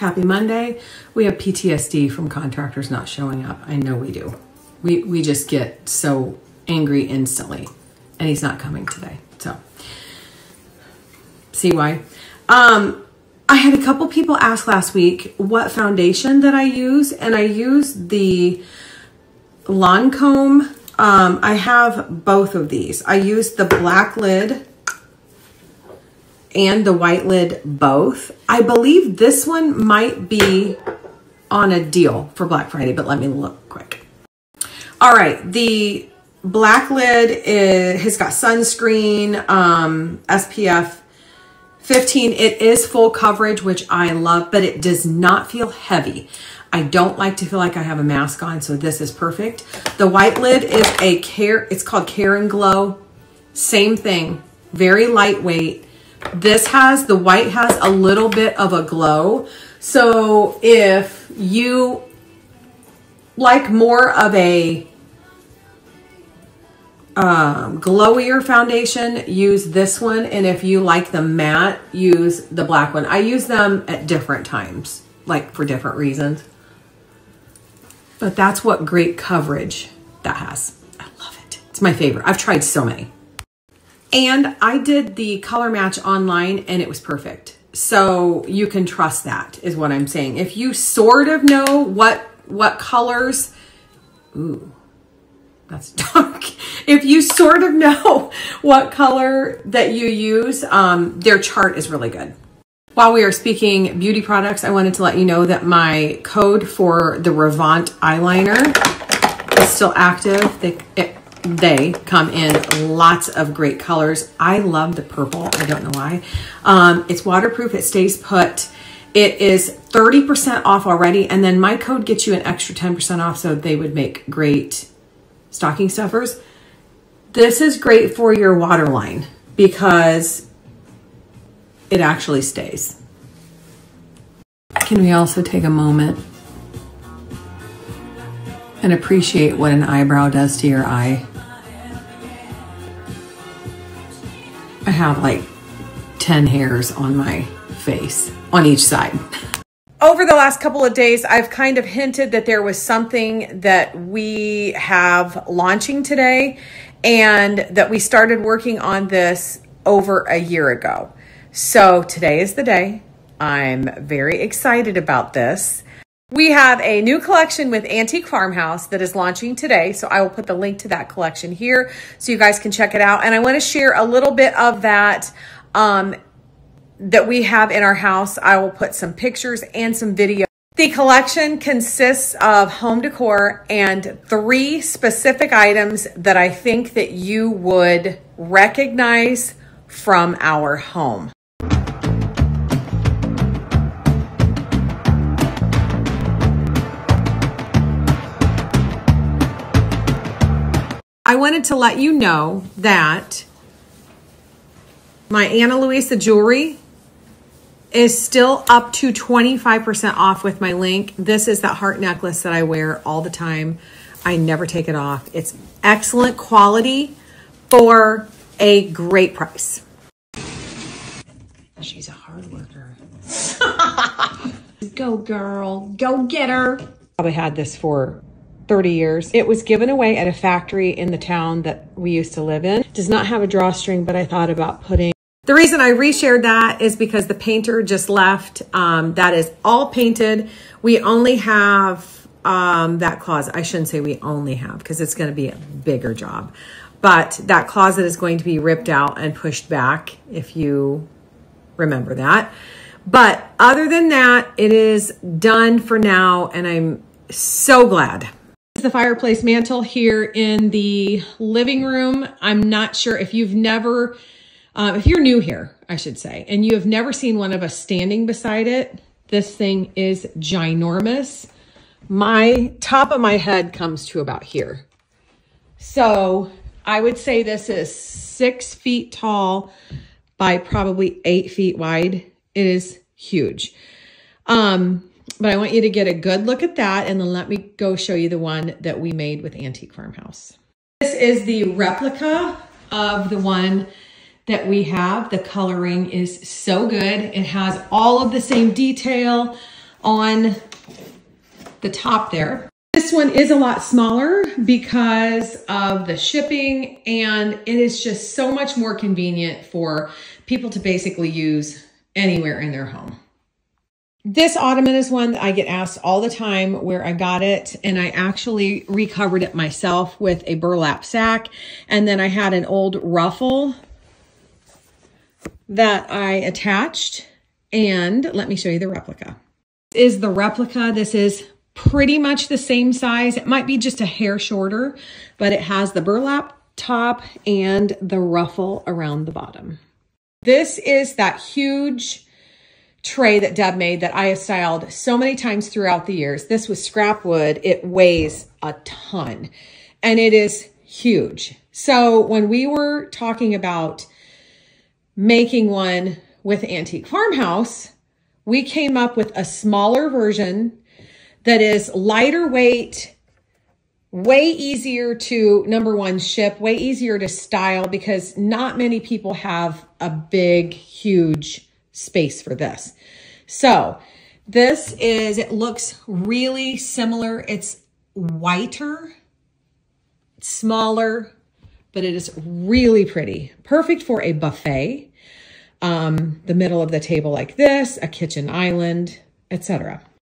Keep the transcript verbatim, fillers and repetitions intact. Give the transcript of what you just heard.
Happy Monday. We have P T S D from contractors not showing up. I know we do. We, we just get so angry instantly, and he's not coming today. So, see why? Um, I had a couple people ask last week what foundation that I use, and I use the Lancome. Um, I have both of these. I use the black lid and the white lid both. I believe this one might be on a deal for Black Friday, but let me look quick. All right, the black lid is, has got sunscreen, um, S P F fifteen. It is full coverage, which I love, but it does not feel heavy. I don't like to feel like I have a mask on, so this is perfect. The white lid is a care, it's called Care and Glow. Same thing, very lightweight. This has, the white has a little bit of a glow. So if you like more of a um, glowier foundation, use this one. And if you like the matte, use the black one. I use them at different times, like for different reasons. But that's what great coverage that has. I love it. It's my favorite. I've tried so many. And I did the color match online and it was perfect. So you can trust that is what I'm saying. If you sort of know what, what colors, ooh, that's dark. If you sort of know what color that you use, um, their chart is really good. While we are speaking beauty products, I wanted to let you know that my code for the Revant eyeliner is still active. They, it, they come in lots of great colors. I love the purple. I don't know why. Um, it's waterproof. It stays put. It is thirty percent off already. And then my code gets you an extra ten percent off. So they would make great stocking stuffers. This is great for your waterline because it actually stays. Can we also take a moment and appreciate what an eyebrow does to your eye? I have like ten hairs on my face on each side. Over the last couple of days, I've kind of hinted that there was something that we have launching today and that we started working on this over a year ago. So today is the day. I'm very excited about this. We have a new collection with Antique Farmhouse that is launching today. So I will put the link to that collection here so you guys can check it out. And I want to share a little bit of that um, that we have in our house. I will put some pictures and some video. The collection consists of home decor and three specific items that I think that you would recognize from our home. I wanted to let you know that my Ana Luisa jewelry is still up to twenty-five percent off with my link. This is that heart necklace that I wear all the time. I never take it off. It's excellent quality for a great price. She's a hard worker. Go girl, go get her. Probably had this for thirty years. It was given away at a factory in the town that we used to live in. It does not have a drawstring, but I thought about putting. The reason I reshared that is because the painter just left. Um, that is all painted. We only have um, that closet. I shouldn't say we only have because it's going to be a bigger job. But that closet is going to be ripped out and pushed back if you remember that. But other than that, it is done for now. And I'm so glad. This is the fireplace mantle here in the living room. I'm not sure if you've never, uh, if you're new here, I should say, and you have never seen one of us standing beside it. This thing is ginormous. My top of my head comes to about here. So I would say this is six feet tall by probably eight feet wide. It is huge. Um, But I want you to get a good look at that and then let me go show you the one that we made with Antique Farmhouse. This is the replica of the one that we have. The coloring is so good. It has all of the same detail. on the top there. This one is a lot smaller because of the shipping, and it is just so much more convenient for people to basically use anywhere in their home. This ottoman is one that I get asked all the time where I got it, and I actually recovered it myself with a burlap sack, and then I had an old ruffle that I attached, and let me show you the replica. This is the replica. This is pretty much the same size. It might be just a hair shorter, but it has the burlap top and the ruffle around the bottom. This is that huge tray that Deb made that I have styled so many times throughout the years. This was scrap wood. It weighs a ton and it is huge. So when we were talking about making one with Antique Farmhouse, we came up with a smaller version that is lighter weight, way easier to, number one, ship, way easier to style because not many people have a big, huge space for this. So this is, it looks really similar. It's whiter, smaller, but it is really pretty. Perfect for a buffet, um, the middle of the table like this, a kitchen island, et cetera.